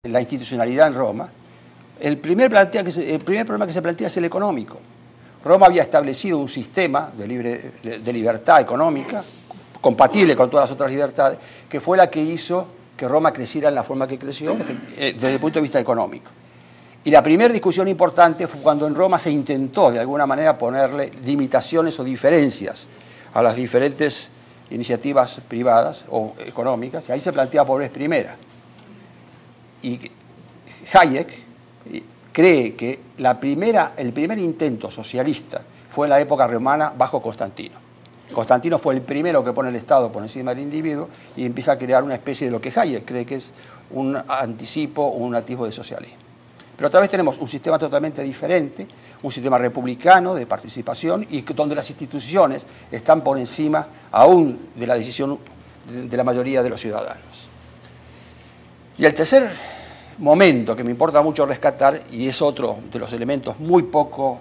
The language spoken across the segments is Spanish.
la institucionalidad en Roma, el primer problema que se plantea es el económico. Roma había establecido un sistema de libertad económica, compatible con todas las otras libertades, que fue la que hizo que Roma creciera en la forma que creció desde el punto de vista económico. Y la primera discusión importante fue cuando en Roma se intentó de alguna manera ponerle limitaciones o diferencias a las diferentes iniciativas privadas o económicas, y ahí se plantea por vez primera. Y Hayek cree que el primer intento socialista fue en la época romana bajo Constantino. Constantino fue el primero que pone el Estado por encima del individuo y empieza a crear una especie de lo que Hayek cree que es un anticipo o un atisbo de socialismo. Pero otra vez tenemos un sistema totalmente diferente, un sistema republicano de participación y donde las instituciones están por encima aún de la decisión de la mayoría de los ciudadanos. Y el tercer momento que me importa mucho rescatar, y es otro de los elementos muy poco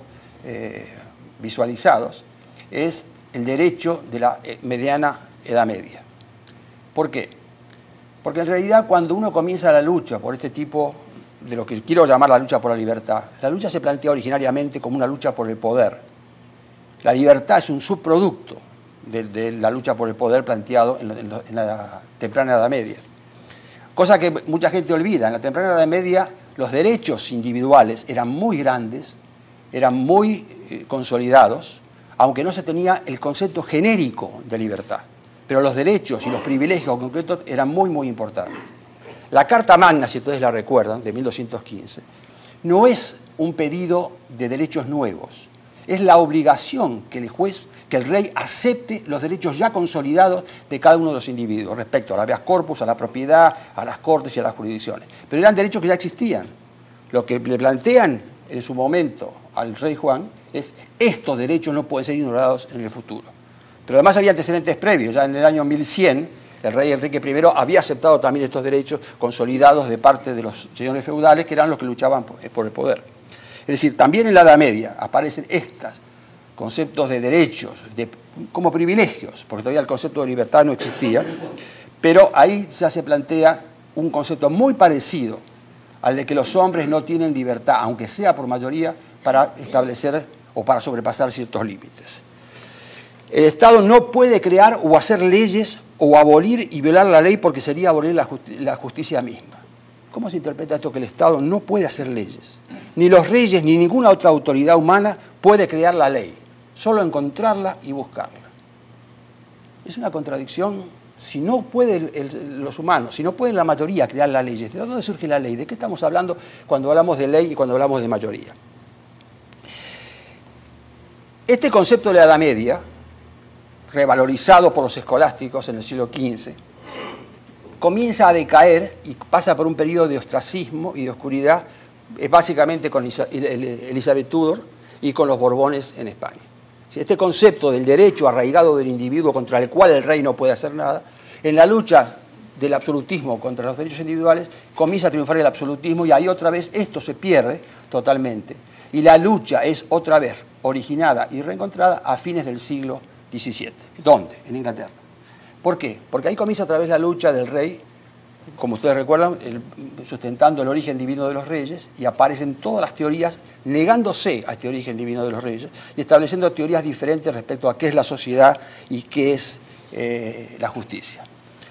visualizados, es el derecho de la mediana Edad Media. ¿Por qué? Porque en realidad cuando uno comienza la lucha por este tipo de lo que quiero llamar la lucha por la libertad, la lucha se plantea originariamente como una lucha por el poder. La libertad es un subproducto de la lucha por el poder planteado en la temprana Edad Media. Cosa que mucha gente olvida. En la temprana Edad Media los derechos individuales eran muy grandes, eran muy consolidados, aunque no se tenía el concepto genérico de libertad. Pero los derechos y los privilegios concretos eran muy, muy importantes. La Carta Magna, si ustedes la recuerdan, de 1215, no es un pedido de derechos nuevos. Es la obligación que el rey acepte los derechos ya consolidados de cada uno de los individuos respecto al habeas corpus, a la propiedad, a las cortes y a las jurisdicciones. Pero eran derechos que ya existían. Lo que le plantean en su momento al rey Juan es estos derechos no pueden ser ignorados en el futuro. Pero además había antecedentes previos. Ya en el año 1100 el rey Enrique I había aceptado también estos derechos consolidados de parte de los señores feudales, que eran los que luchaban por el poder. Es decir, también en la Edad Media aparecen estos conceptos de derechos como privilegios, porque todavía el concepto de libertad no existía, pero ahí ya se plantea un concepto muy parecido al de que los hombres no tienen libertad, aunque sea por mayoría, para establecer o para sobrepasar ciertos límites. El Estado no puede crear o hacer leyes o abolir y violar la ley porque sería abolir la justicia misma. ¿Cómo se interpreta esto que el Estado no puede hacer leyes? Ni los reyes ni ninguna otra autoridad humana puede crear la ley, solo encontrarla y buscarla. Es una contradicción. Si no pueden los humanos, si no pueden la mayoría crear las leyes, ¿de dónde surge la ley? ¿De qué estamos hablando cuando hablamos de ley y cuando hablamos de mayoría? Este concepto de la Edad Media, revalorizado por los escolásticos en el siglo XV, comienza a decaer y pasa por un periodo de ostracismo y de oscuridad, básicamente con Elizabeth Tudor y con los Borbones en España. Este concepto del derecho arraigado del individuo contra el cual el rey no puede hacer nada, en la lucha del absolutismo contra los derechos individuales, comienza a triunfar el absolutismo y ahí otra vez esto se pierde totalmente. Y la lucha es otra vez originada y reencontrada a fines del siglo XVII. ¿Dónde? En Inglaterra. ¿Por qué? Porque ahí comienza otra vez la lucha del rey, como ustedes recuerdan, sustentando el origen divino de los reyes, y aparecen todas las teorías negándose a este origen divino de los reyes y estableciendo teorías diferentes respecto a qué es la sociedad y qué es la justicia.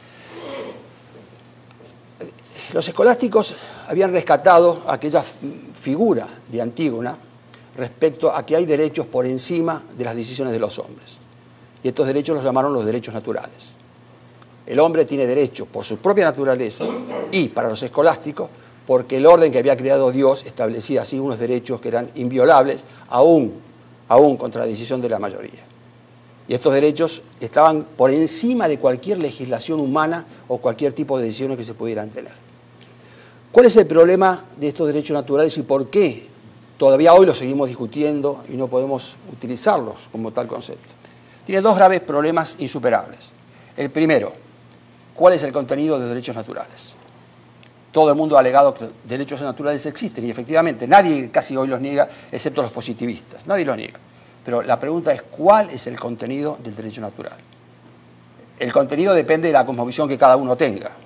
Los escolásticos habían rescatado aquella figura de Antígona respecto a que hay derechos por encima de las decisiones de los hombres. Y estos derechos los llamaron los derechos naturales. El hombre tiene derecho por su propia naturaleza y, para los escolásticos, porque el orden que había creado Dios establecía así unos derechos que eran inviolables, aún contra la decisión de la mayoría. Y estos derechos estaban por encima de cualquier legislación humana o cualquier tipo de decisiones que se pudieran tener. ¿Cuál es el problema de estos derechos naturales y por qué todavía hoy los seguimos discutiendo y no podemos utilizarlos como tal concepto? Tiene dos graves problemas insuperables. El primero, ¿cuál es el contenido de los derechos naturales? Todo el mundo ha alegado que derechos naturales existen y efectivamente nadie casi hoy los niega, excepto los positivistas. Nadie los niega. Pero la pregunta es, ¿cuál es el contenido del derecho natural? El contenido depende de la cosmovisión que cada uno tenga.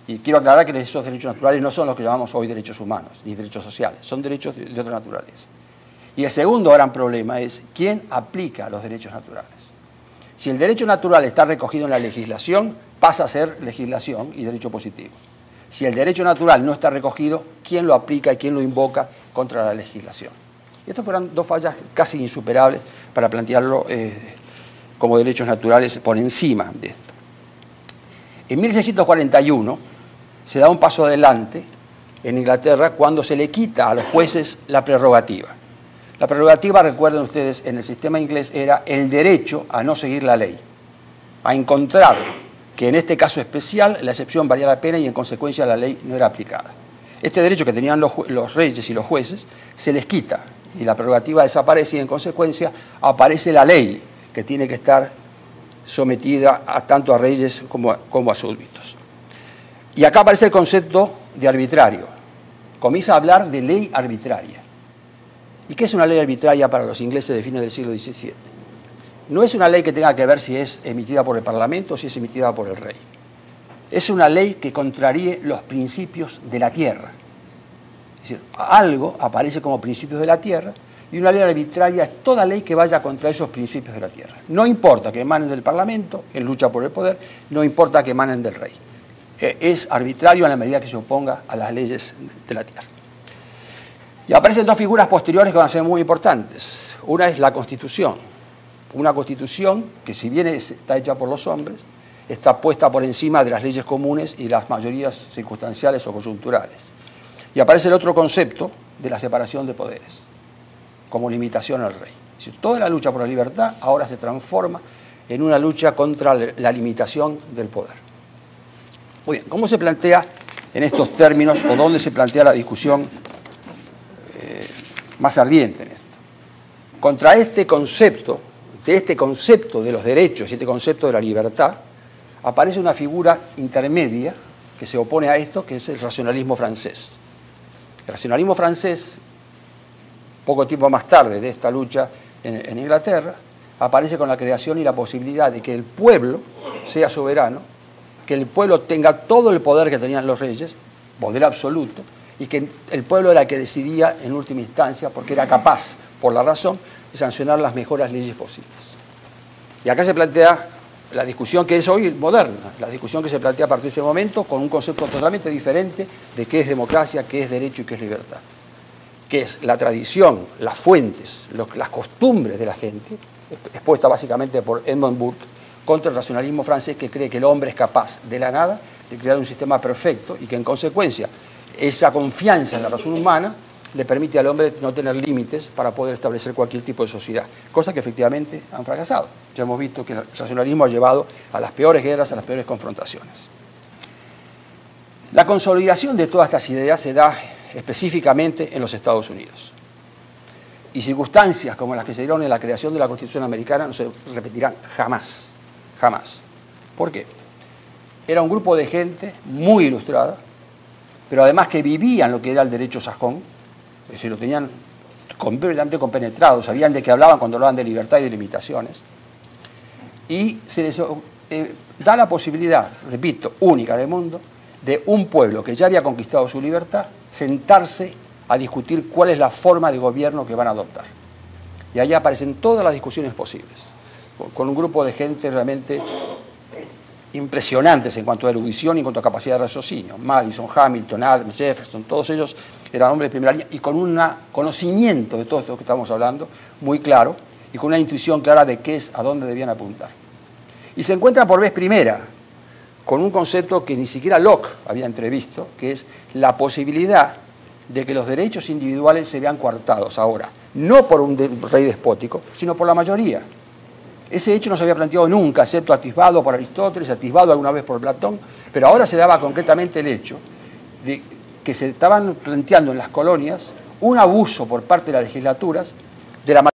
Y quiero aclarar que esos derechos naturales no son los que llamamos hoy derechos humanos, ni derechos sociales, son derechos de otra naturaleza. Y el segundo gran problema es quién aplica los derechos naturales. Si el derecho natural está recogido en la legislación, pasa a ser legislación y derecho positivo. Si el derecho natural no está recogido, ¿quién lo aplica y quién lo invoca contra la legislación? Y estas fueron dos fallas casi insuperables para plantearlo como derechos naturales por encima de esto. En 1641 se da un paso adelante en Inglaterra cuando se le quita a los jueces la prerrogativa. La prerrogativa, recuerden ustedes, en el sistema inglés era el derecho a no seguir la ley, a encontrar que en este caso especial la excepción valía la pena y en consecuencia la ley no era aplicada. Este derecho que tenían los reyes y los jueces se les quita y la prerrogativa desaparece y en consecuencia aparece la ley que tiene que estar sometida tanto a reyes como a súbditos. Y acá aparece el concepto de arbitrario. Comienza a hablar de ley arbitraria. ¿Y qué es una ley arbitraria para los ingleses de fines del siglo XVII? No es una ley que tenga que ver si es emitida por el Parlamento o si es emitida por el rey. Es una ley que contraríe los principios de la tierra. Es decir, algo aparece como principios de la tierra y una ley arbitraria es toda ley que vaya contra esos principios de la tierra. No importa que emanen del Parlamento, en lucha por el poder, no importa que emanen del rey. Es arbitrario en la medida que se oponga a las leyes de la tierra. Y aparecen dos figuras posteriores que van a ser muy importantes. Una es la Constitución. Una Constitución que, si bien está hecha por los hombres, está puesta por encima de las leyes comunes y las mayorías circunstanciales o coyunturales. Y aparece el otro concepto de la separación de poderes, como limitación al rey. Es decir, toda la lucha por la libertad ahora se transforma en una lucha contra la limitación del poder. Muy bien, ¿cómo se plantea en estos términos o dónde se plantea la discusión más ardiente en esto? Contra este concepto de los derechos y este concepto de la libertad, aparece una figura intermedia que se opone a esto, que es el racionalismo francés. El racionalismo francés, poco tiempo más tarde de esta lucha en Inglaterra, aparece con la creación y la posibilidad de que el pueblo sea soberano, que el pueblo tenga todo el poder que tenían los reyes, poder absoluto, y que el pueblo era el que decidía en última instancia, porque era capaz, por la razón, de sancionar las mejores leyes posibles. Y acá se plantea la discusión que es hoy moderna, la discusión que se plantea a partir de ese momento con un concepto totalmente diferente de qué es democracia, qué es derecho y qué es libertad. Que es la tradición, las fuentes, las costumbres de la gente, expuesta básicamente por Edmund Burke, contra el racionalismo francés que cree que el hombre es capaz de la nada de crear un sistema perfecto y que en consecuencia esa confianza en la razón humana le permite al hombre no tener límites para poder establecer cualquier tipo de sociedad, cosa que efectivamente han fracasado. Ya hemos visto que el racionalismo ha llevado a las peores guerras, a las peores confrontaciones. La consolidación de todas estas ideas se da específicamente en los Estados Unidos. Y circunstancias como las que se dieron en la creación de la Constitución americana no se repetirán jamás. Jamás. ¿Por qué? Era un grupo de gente muy ilustrada, pero además que vivían lo que era el derecho sajón, es decir, lo tenían completamente compenetrado, sabían de qué hablaban cuando hablaban de libertad y de limitaciones, y se les da la posibilidad, repito, única en el mundo, de un pueblo que ya había conquistado su libertad, sentarse a discutir cuál es la forma de gobierno que van a adoptar. Y allá aparecen todas las discusiones posibles, con un grupo de gente realmente impresionantes en cuanto a erudición y en cuanto a capacidad de raciocinio. Madison, Hamilton, Adams, Jefferson, todos ellos eran hombres de primera línea y con un conocimiento de todo esto que estamos hablando muy claro y con una intuición clara de qué es, a dónde debían apuntar. Y se encuentran por vez primera con un concepto que ni siquiera Locke había entrevisto, que es la posibilidad de que los derechos individuales se vean coartados ahora, no por un rey despótico, sino por la mayoría. Ese hecho no se había planteado nunca, excepto atisbado por Aristóteles, atisbado alguna vez por Platón, pero ahora se daba concretamente el hecho de que se estaban planteando en las colonias un abuso por parte de las legislaturas de la